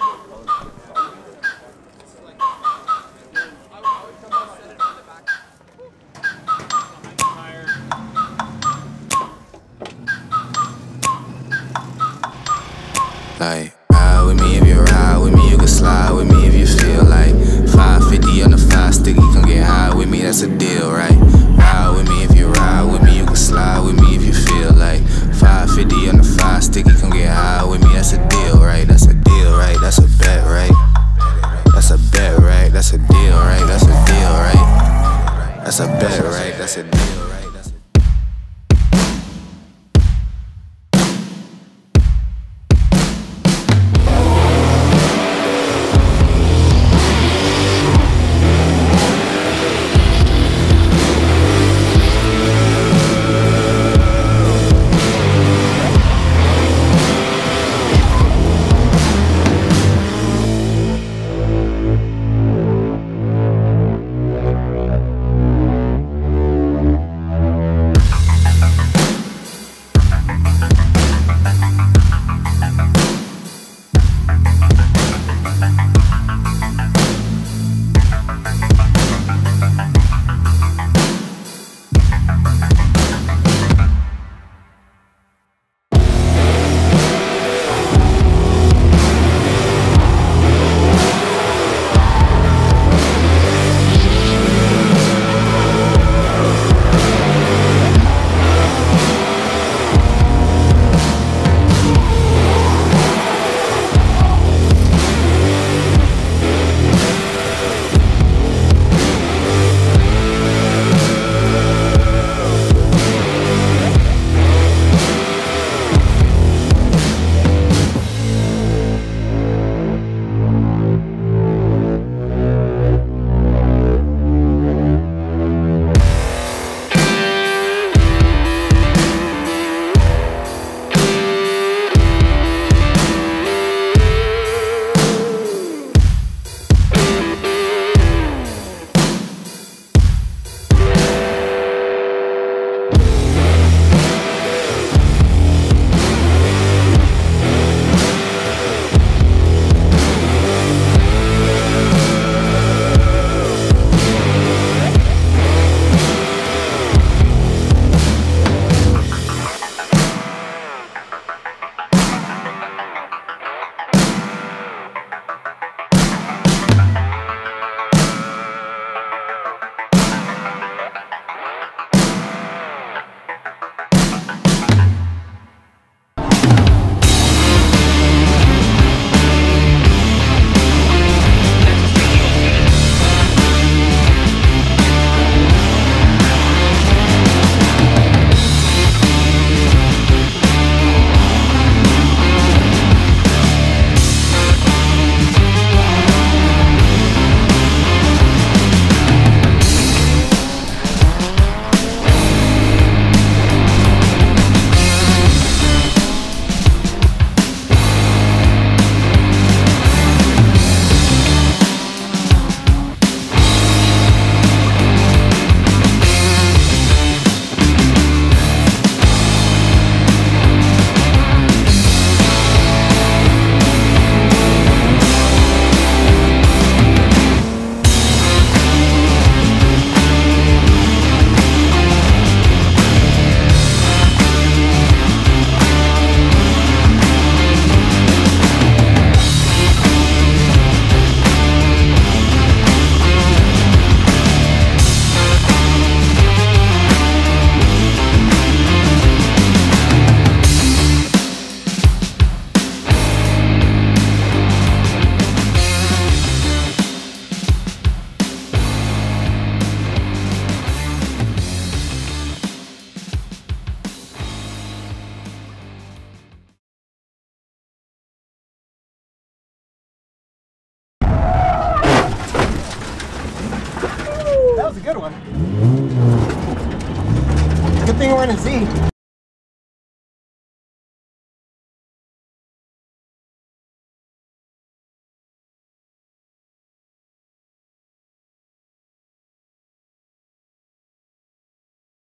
Like, ride with me if you ride with me, you can slide with me if you feel like 550 on the 5 sticky, come get high with me, that's a deal, right? Ride with me if you ride with me, you can slide with me if you feel like 550 on the 5 sticky, come get high with me, that's a deal, right? That's a deal, right? That's a bet, right? That's a bet, right? That's a deal, right? That's a deal, right? That's a bet, right? That's a deal, right? That was a good one. Good thing we're in a Z.